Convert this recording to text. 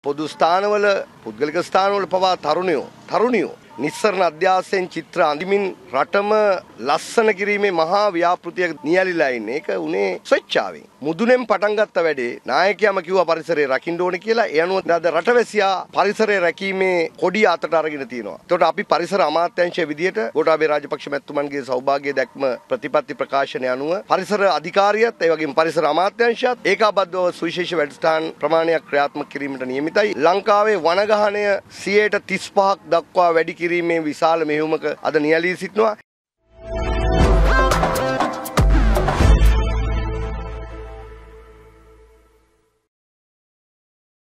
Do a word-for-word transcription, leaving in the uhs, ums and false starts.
පොදු ස්ථානවල පුද්ගලික ස්ථානවල පවා තරුණයෝ තරුණියෝ නිස්සරණ අධ්‍යාසයෙන් චිත්‍ර අඳිමින් රටම ලස්සන කිරීමේ මහා ව්‍යාපෘතියක් නියැලිලා ඉන්නේ. ඒක උනේ ස්වච්ඡාවෙන්. මුදුනෙන් පටන් ගත්ත වැඩේ නායකයාම කිව්වා පරිසරය රකින්න ඕනේ කියලා. ඒ අනුව අද රටවැසියා පරිසරය රැකීමේ කොඩිය අතට අරගෙන තියෙනවා. ඒකට අපි පරිසර අමාත්‍යාංශයේ විදියට ගෝඨාභය රාජපක්ෂ මැතිතුමන්ගේ සෞභාග්‍ය දැක්ම ප්‍රතිපත්ති ප්‍රකාශනය අනුව පරිසර අධිකාරියත් ඒ වගේම පරිසර අමාත්‍යාංශයත් ඒකාබද්ධව සුවිශේෂ වැඩසටහන් ප්‍රමාණයක් ක්‍රියාත්මක කිරීමට නියමිතයි. ලංකාවේ වනගහනය සියයට තිස් පහක් දක්වා වැඩි කිරීමේ විශාල මෙහෙයුමක අද නියැලී සිටිනවා.